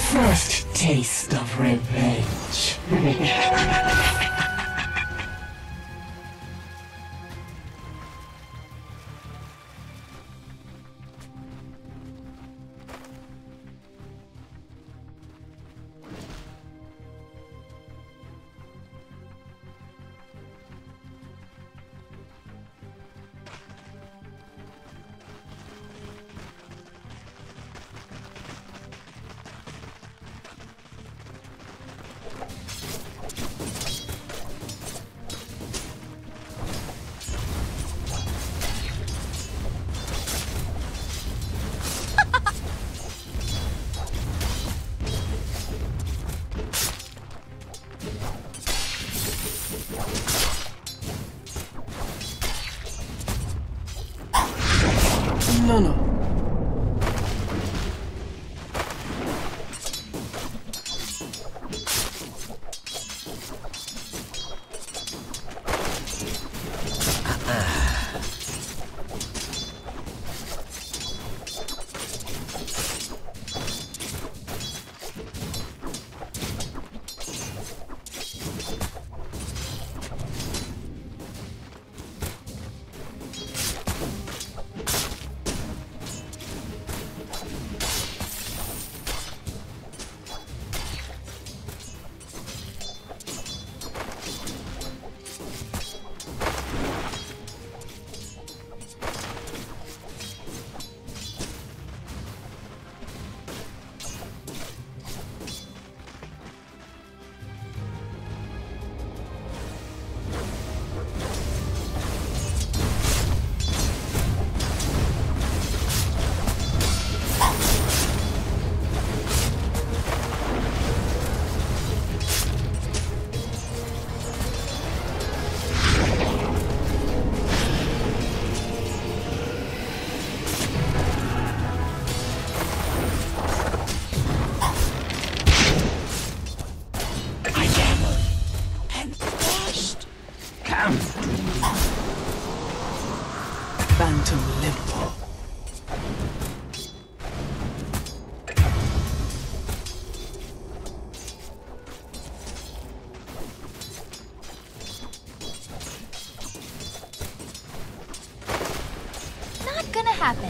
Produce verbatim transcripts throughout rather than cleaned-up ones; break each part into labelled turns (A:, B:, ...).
A: First taste of revenge.
B: No, no. Phantom Limbo.
C: Not gonna happen.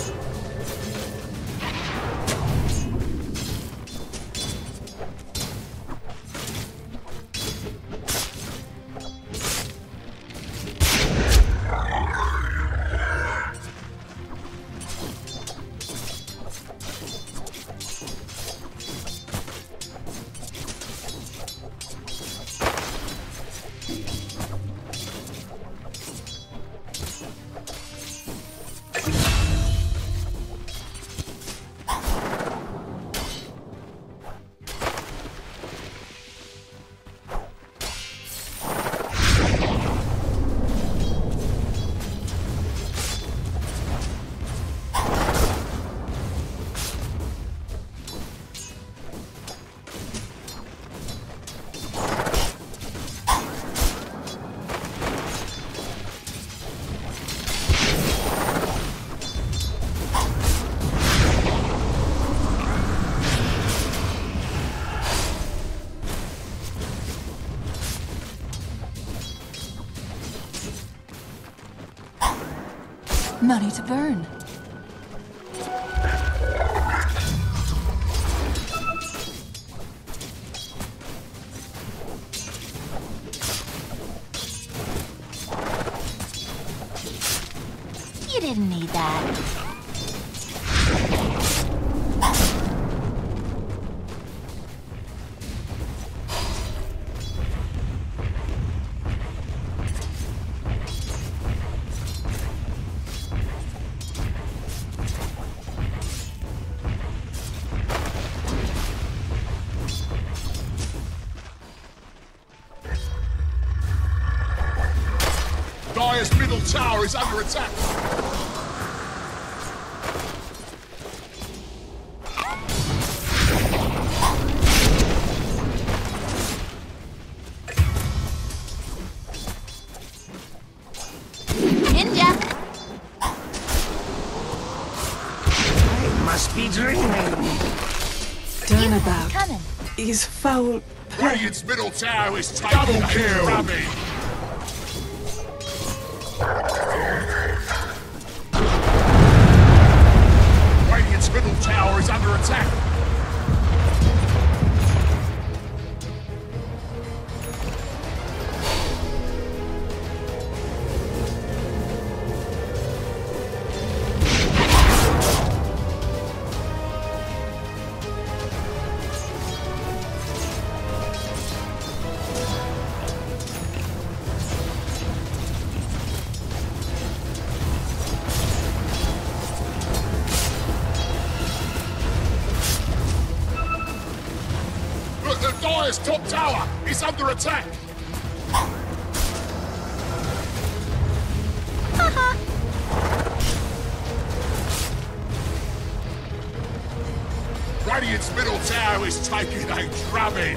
D: Money to burn.
C: You didn't need that.
E: Dire's middle tower is under attack.
C: Ninja!
A: I must be dreaming.
C: You
B: on about
C: Coming.
B: is foul play.
E: Radiant's middle tower is taken. Double kill. Rabbit. Radiant's middle tower is under attack. Dire's top tower is under attack. Radiant's middle tower is taking a drubbing.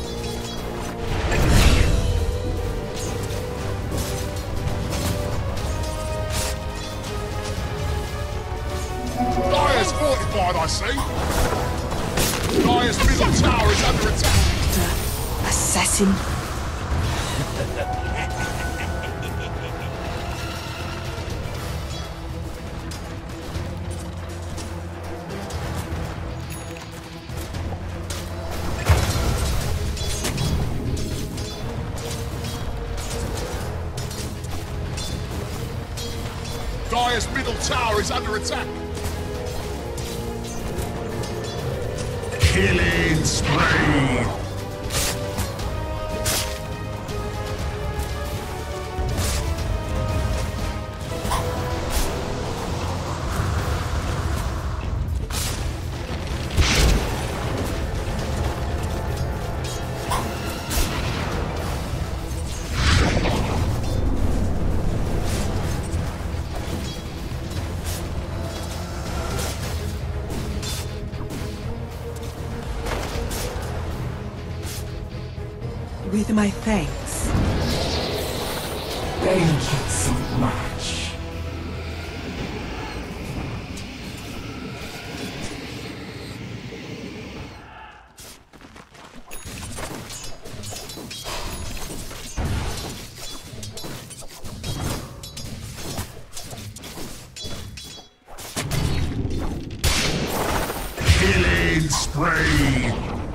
E: Dire's fortified, I see. Dire's middle tower is under attack.
B: Assassin.
E: Dire's middle tower is under attack. Killing spree.
B: With my thanks.
A: Thank you so much.
E: Killing spree.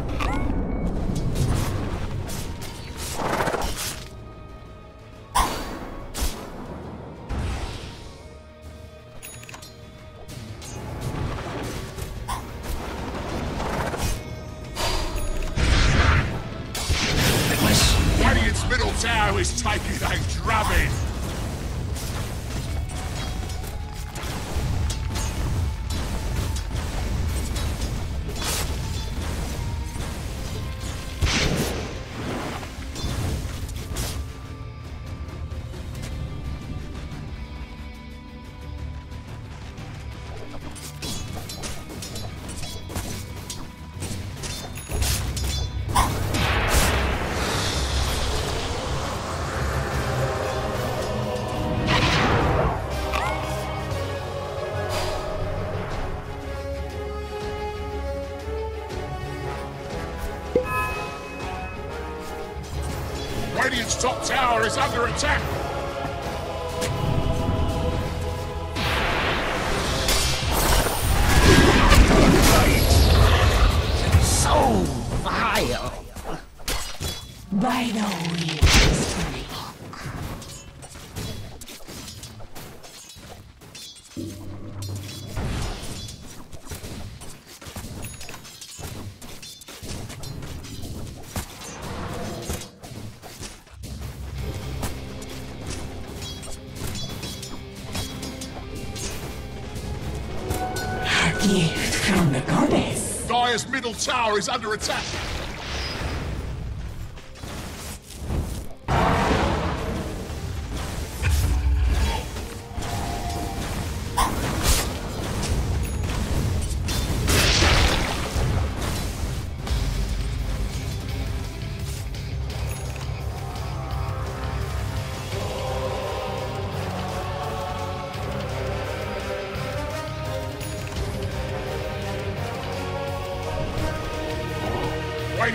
E: Radiant's middle tower is taking a drubbing. Radiant's top tower is under attack.
D: So vile.
A: By no means. Gift from the goddess.
E: Dire's middle tower is under attack.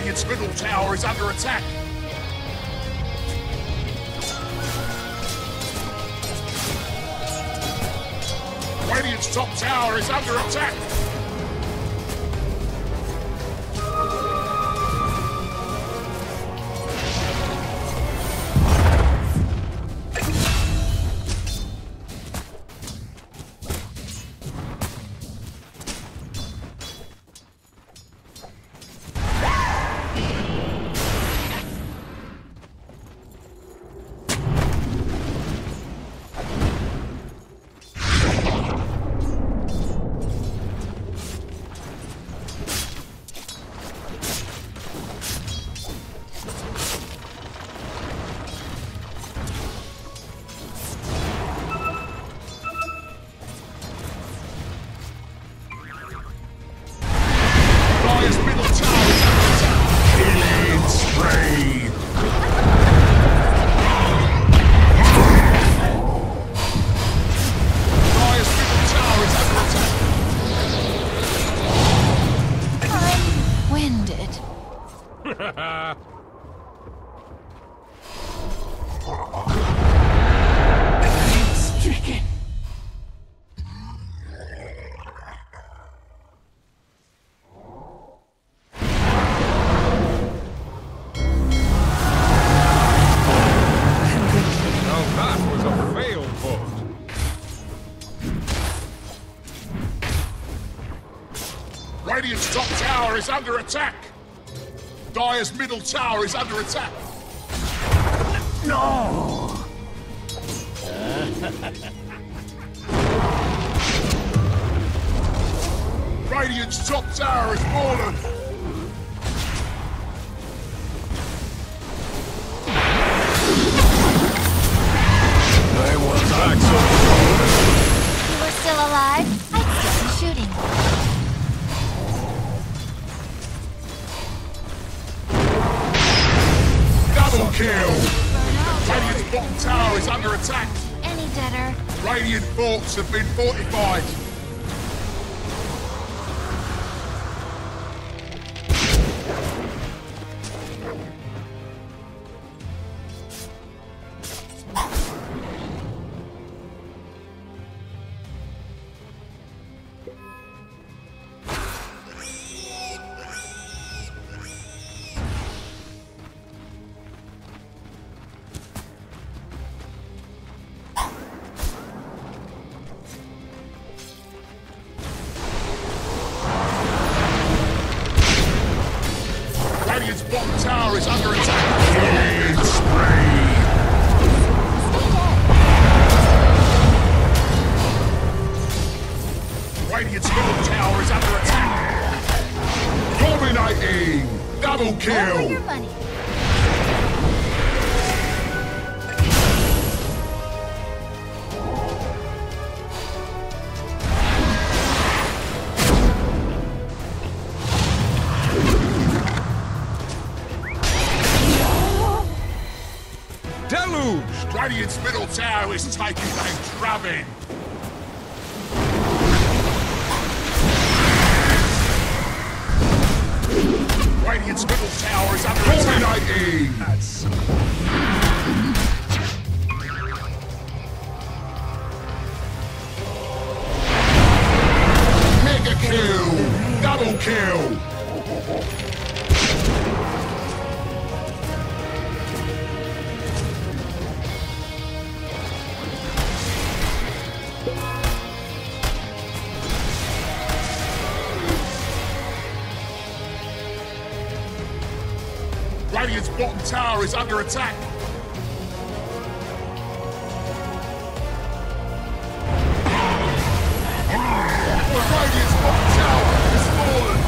E: Radiant's middle tower is under attack. Radiant's top tower is under attack. Radiant's top tower is under attack. Dire's middle tower is under attack.
D: No!
E: Radiant's top tower is fallen.
D: I was back so
C: If you were still alive, I'd still be shooting.
E: Double kill! Radiant's bottom tower is under attack.
C: Any deader.
E: Radiant forts have been fortified. Radiant's bottom tower is under attack. Killing spree. Radiant's middle tower is under attack. Dominating. Double
C: More for
E: kill.
C: your money.
D: deluged!
E: Radiant's middle tower is taking a drubbing. Radiant's middle tower is under attack. Mega kill! Double kill! Radiant's bottom tower is under attack. Radiant's bottom tower is fallen.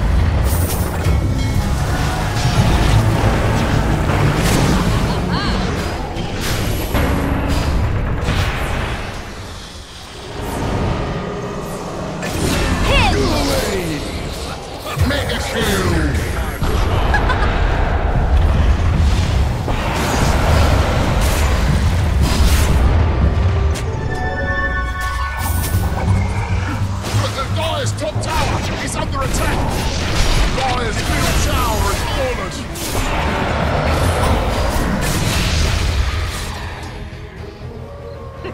C: Hit!
E: Mega kill!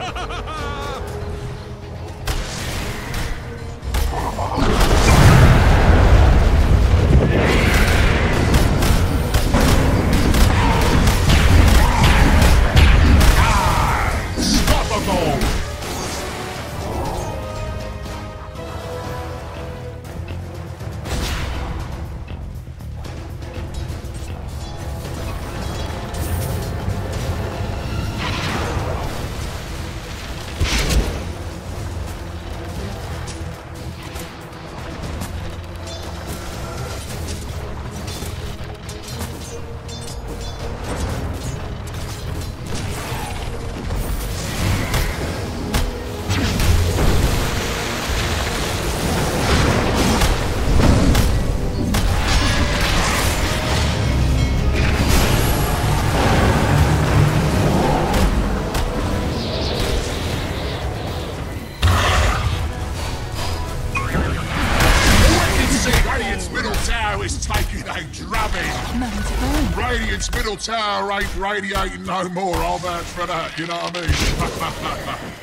E: Radiant's middle tower ain't radiating no more, I'll vouch for that, you know what I mean?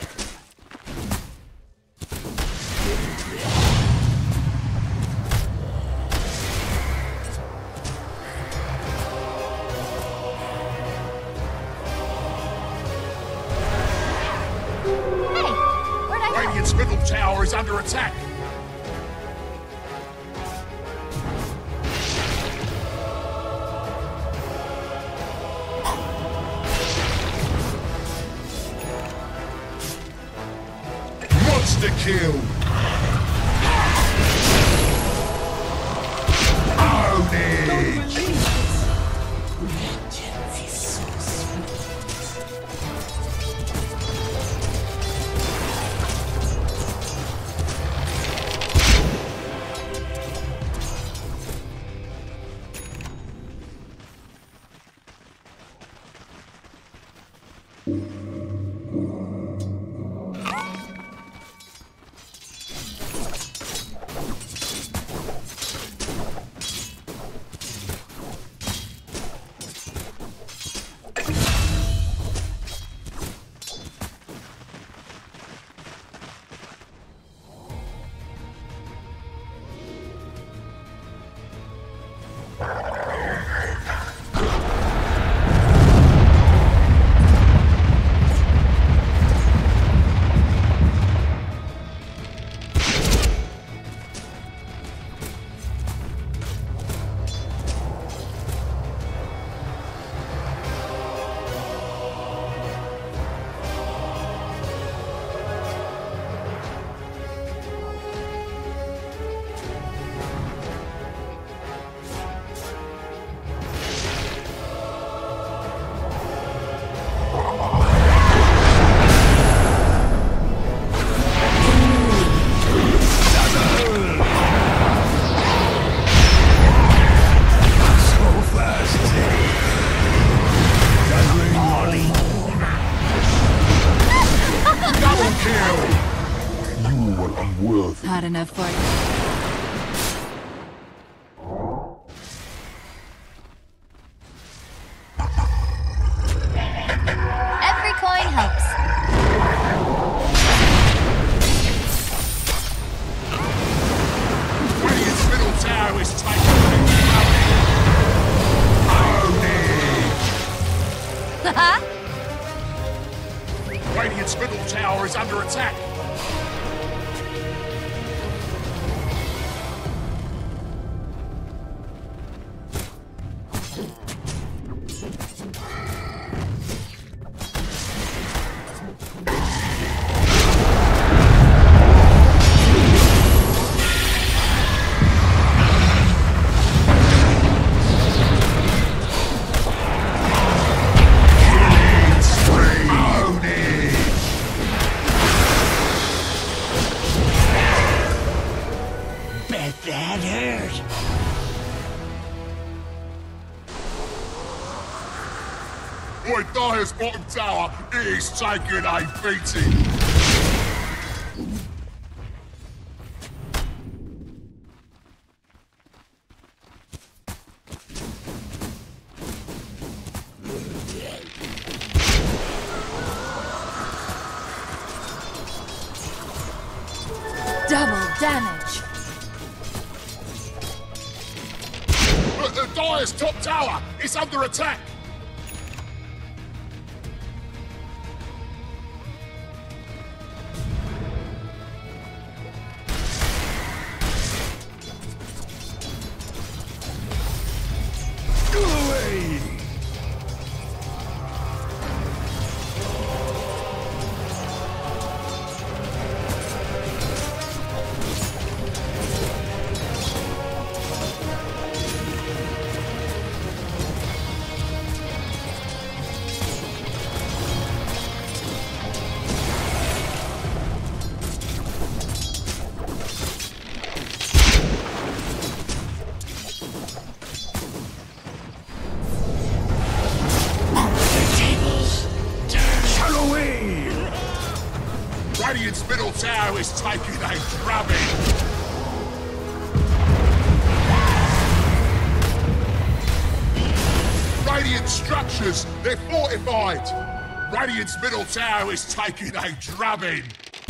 C: Hey, where'd I go?
E: Radiant's middle tower is under attack. Monster kill. Own it.
A: Vengeance is so sweet.
F: Hot enough for you.
C: Every coin helps.
E: Radiant's middle tower is taken.
C: Haha.
E: Radiant's middle tower is under attack.
A: That hurt.
E: Boy, Dyer's bottom tower is taking a beating.
C: Double damage.
E: But the Dire's top tower is under attack.
D: Go away!
E: Radiant's middle tower is taking a drubbing. Radiant structures, they're fortified. Radiant's middle tower is taking a drubbing.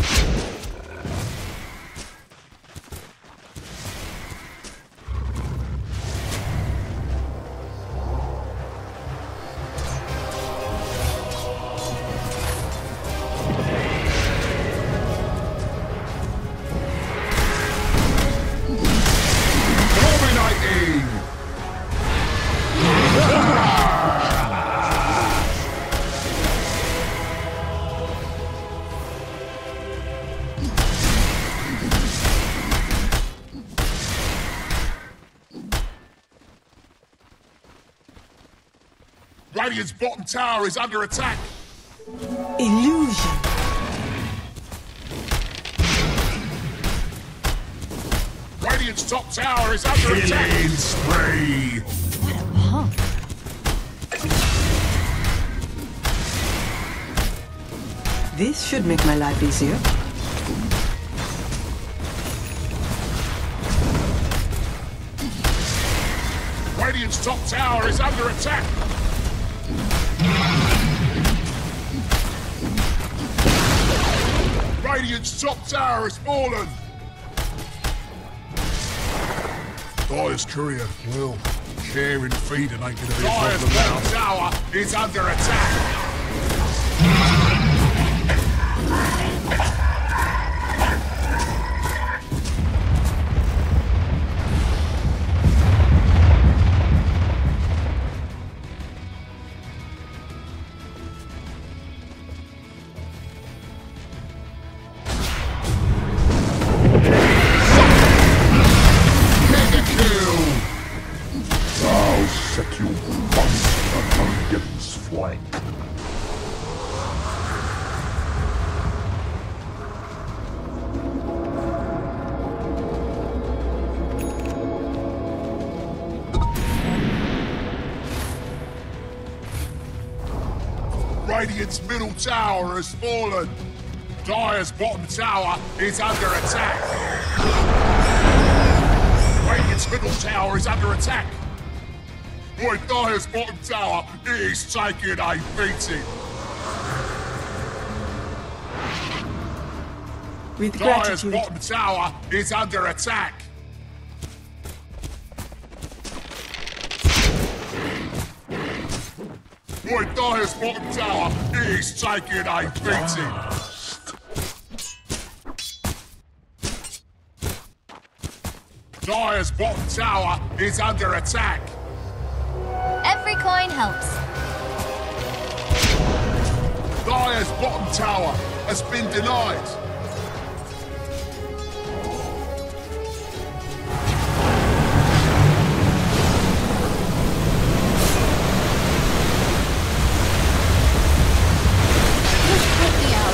E: Radiant's bottom tower is under attack.
B: Illusion.
E: Radiant's top tower is under attack.
D: Killing spree.
C: What a punk.
B: This should make my life easier.
E: Radiant's top tower is under attack. Radiant's top tower has fallen.
D: Dire's courier, well, sharing feeding ain't gonna be a
E: Dire's
D: problem now.
E: bottom tower is under attack.
F: Set you once on Armageddon's flank.
E: Radiant's middle tower has fallen. Dire's bottom tower is under attack. Radiant's middle tower is under attack. Boy, Dire's bottom tower is taking a beating.
B: With
E: Dire's
B: gratitude.
E: bottom tower is under attack. Boy, Dire's bottom tower is taking a beating. Dire's bottom tower is under attack.
C: Every coin helps.
E: Dire's bottom tower has been denied.
C: Push quickly out.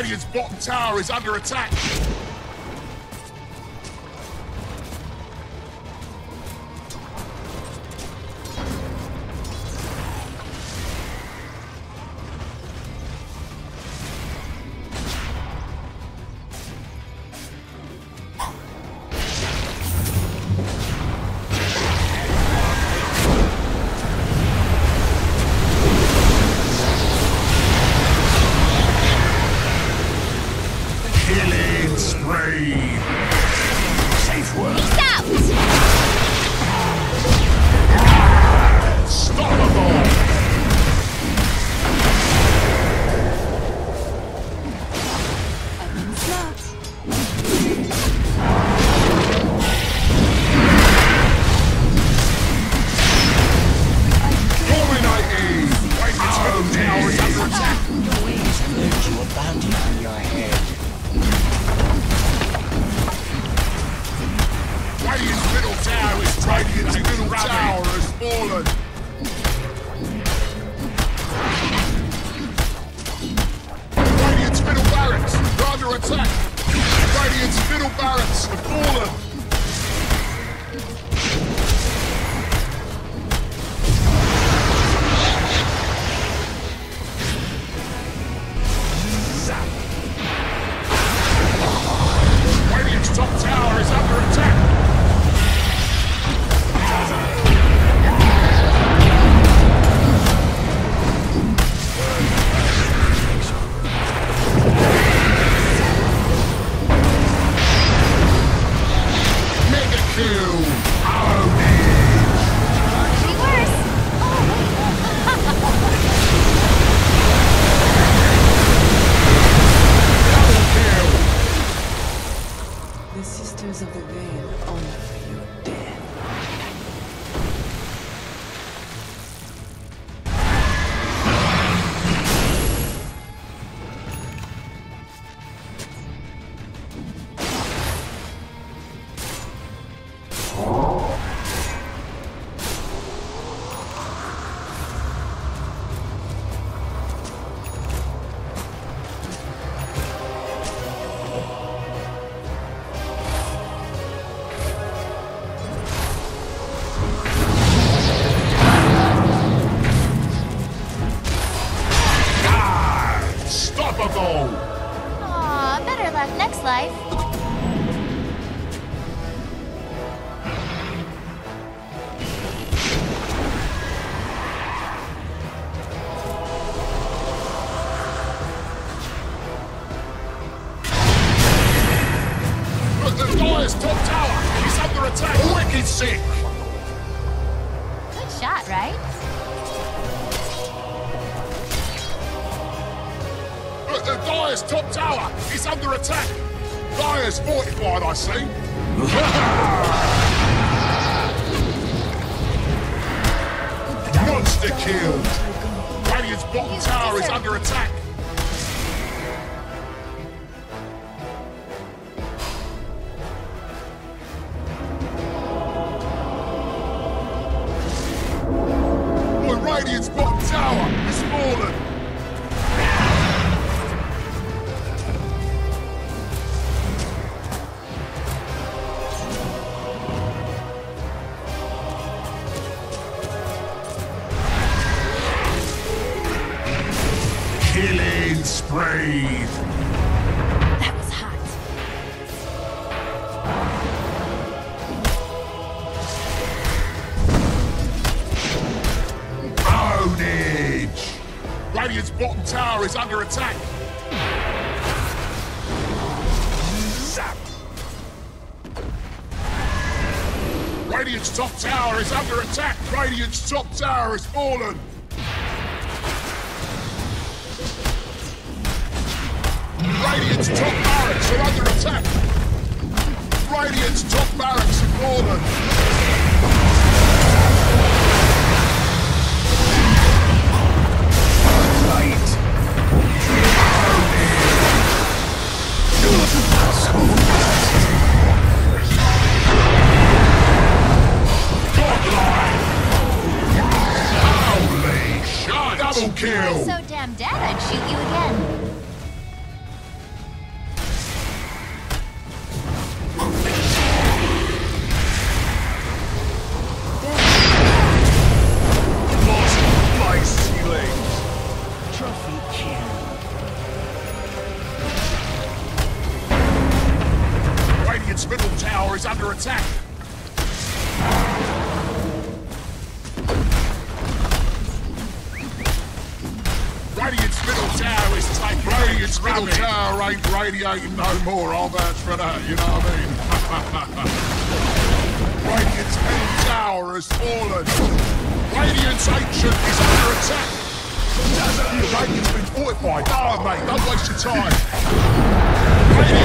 E: Radiant's bottom tower is under attack.
C: Aw, better luck next life.
E: Look, the Dire's top tower! He's under attack! Wicked sick!
C: Good shot, right?
E: Look, the Dire's top tower! He's under attack! Dire's fortified, I see! Monster kill! Radiant's bottom tower is under attack! Radiant's bottom tower is fallen! Killing spree!
C: That was hot.
E: Ownage! Radiant's bottom tower is under attack! Zap! Radiant's top tower is under attack! Radiant's top tower is fallen! Radiant's top barracks are under attack! Radiant's top barracks are fallen!
C: If you were so damn dead, I'd shoot you again.
E: Radiant's middle tower is under attack. Radiant's middle tower is taken. Radiant's middle tower ain't radiating no more. I'll vouch for that, you know what I mean? Radiant's middle tower has fallen. Radiant's ancient is under attack. Radiant's been fortified. Oh, mate, don't waste your time.